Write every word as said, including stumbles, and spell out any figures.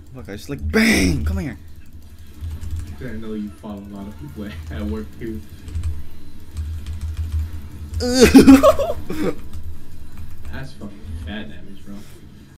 Look, I just like bang. Come here. I know you follow a lot of people at work too.